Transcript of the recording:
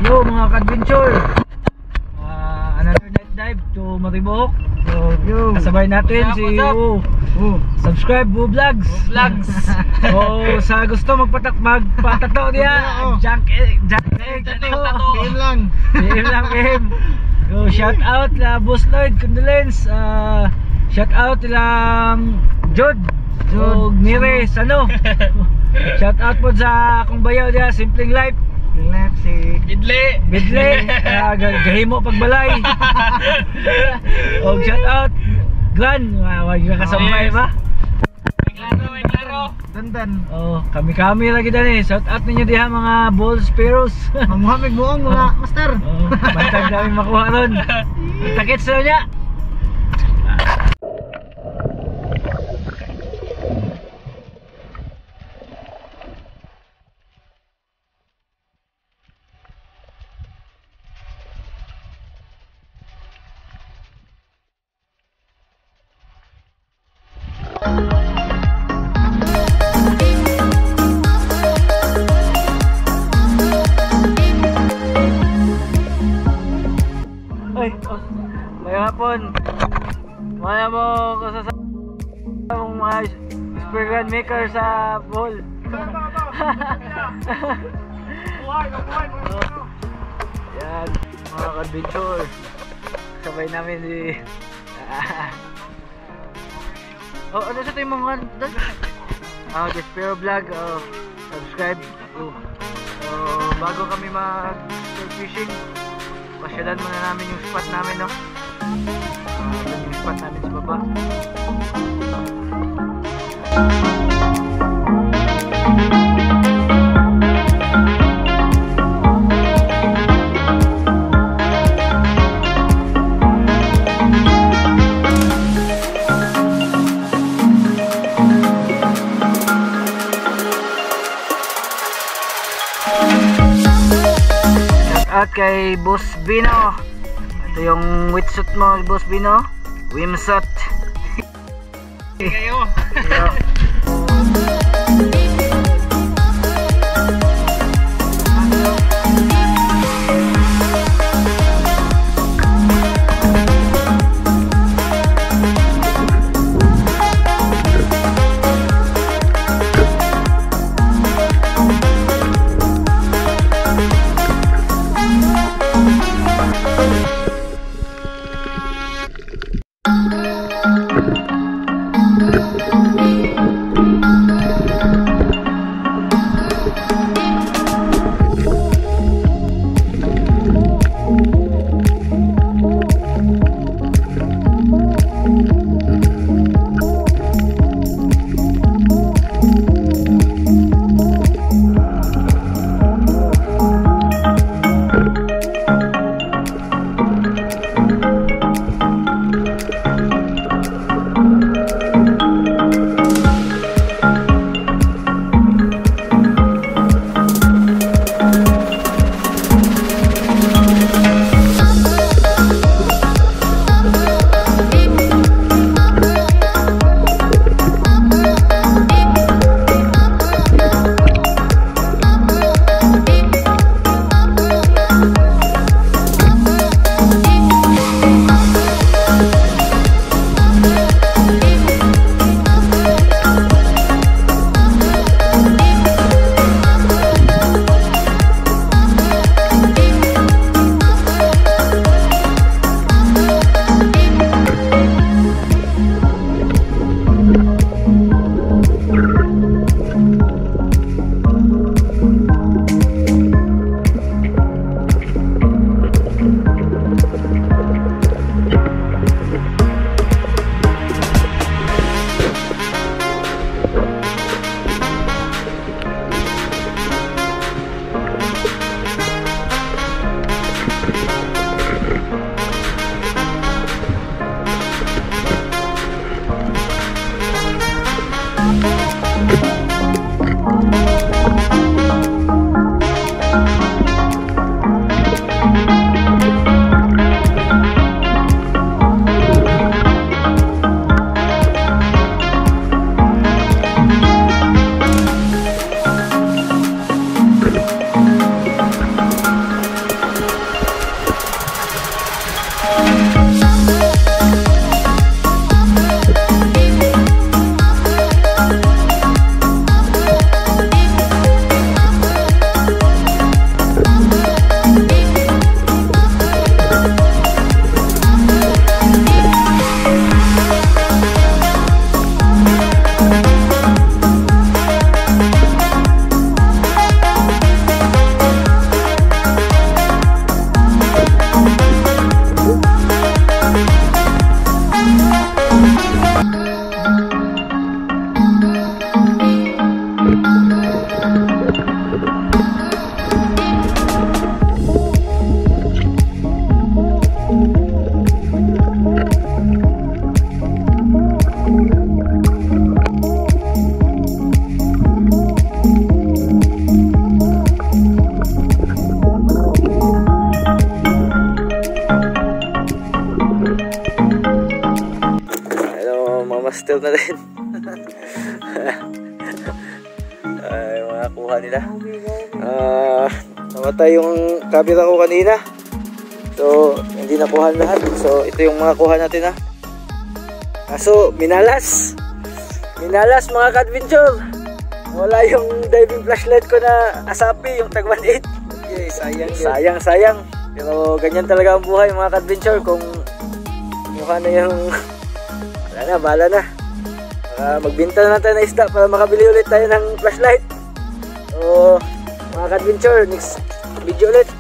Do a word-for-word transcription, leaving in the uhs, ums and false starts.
Yo mga ka-adventure, uh, another night dive to Maribojoc. So, yo, kasabay natin what's up, si what's up? oh, oh, subscribe Bo Vlogs. Bo Vlogs. Oh, sa gusto magpatak magpatato niya, Oh. junk eh, junk eh, Tattoo, tato. tattoo. Game lang. Game lang game. Yo, shout out la Boss Lloyd, condolence. Uh, shout out ilang Jod, Jod Nire, Sano. Shout out po sa akong bayaw dia, Simpleng Life. Left si Bidli. Bidli, uh, gahimo pagbalay. Oh, shout out Glan, wag ka kasambay ba? May klaro, may klaro. Dandan. Oh, kami-kami lagi dani. Shout out ninyo diha mga ball sparrows. Mamuhamig buong mga master. Oh, bantag namin makuha ron. Takits na niya. Ay, oh, may hapon. Maya mo kasasama mong mga spear gun maker sa Bohol. Yan, mga ka-adventure. Sabay namin si oh, ano sa tayo mga ah, the Spear Vlog. Oh, subscribe. Oh. So, bago kami mag spearfishing, pasyalan muna namin yung spot namin, no? Uh, yung spot namin sa baba. At kay Boss Bino, ito yung wetsuit mo, Boss Bino, wimsuit. Kayo. disturb na rin. Ay, mga kuha nila. Ah, uh, namatay yung camera ko kanina. So, hindi nakuha lahat. So, ito yung mga kuha natin ha. Kaso, minalas. Minalas mga ka-adventure. Wala yung diving flashlight ko na Asafee, yung tag one eight. Okay, sayang yun. Sayang, sayang. Pero ganyan talaga ang buhay mga ka-adventure. Kung mukha na yung... Wala na, bahala na. Uh, magbinta na tayo ng isda para makabili ulit tayo ng flashlight. So, mga ka-adventure, next video ulit.